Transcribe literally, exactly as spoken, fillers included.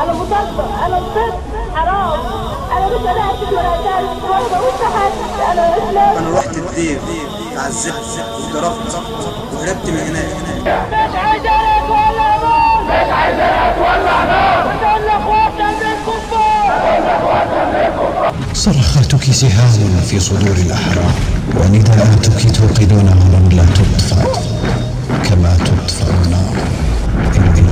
انا مطالبه، انا مطالبه حرام. انا مش انا هسيب ولا دارس ولا بقول حاجه. انا اسلام. انا رحت الدير اتعذبت وضربت وهربت من هناك. مش عايز انا اتولع نار، مش عايز انا اتولع نار. بقول لاخواتنا بالكفار، بقول لاخواتنا بالكفار. صرختك سهام في صدور الأحرار، ونداءاتك توقدون نارا لا تطفأ كما تطفأ النار.